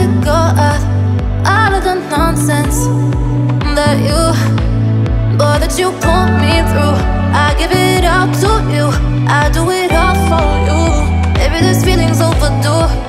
let go of all of the nonsense that you put me through. I give it all to you, I do it all for you. Maybe this feeling's overdue.